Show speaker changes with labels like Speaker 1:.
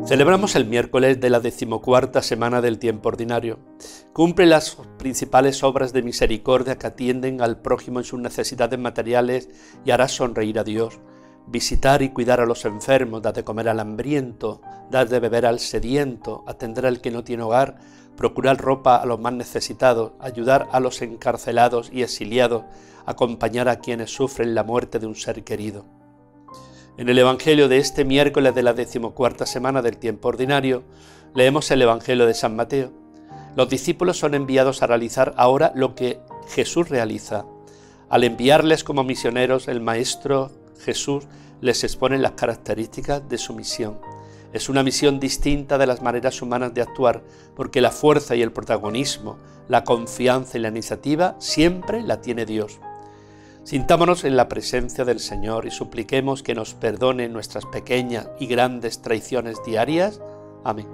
Speaker 1: Celebramos el miércoles de la 14ª semana del tiempo ordinario. Cumple las principales obras de misericordia que atienden al prójimo en sus necesidades materiales y hará sonreír a Dios. Visitar y cuidar a los enfermos, dar de comer al hambriento, dar de beber al sediento, atender al que no tiene hogar, procurar ropa a los más necesitados, ayudar a los encarcelados y exiliados, acompañar a quienes sufren la muerte de un ser querido. En el Evangelio de este miércoles de la 14ª semana del tiempo ordinario, leemos el Evangelio de San Mateo. Los discípulos son enviados a realizar ahora lo que Jesús realiza. Al enviarles como misioneros, el Maestro Jesús les expone las características de su misión. Es una misión distinta de las maneras humanas de actuar, porque la fuerza y el protagonismo, la confianza y la iniciativa siempre la tiene Dios. Sintámonos en la presencia del Señor y supliquemos que nos perdone nuestras pequeñas y grandes traiciones diarias. Amén.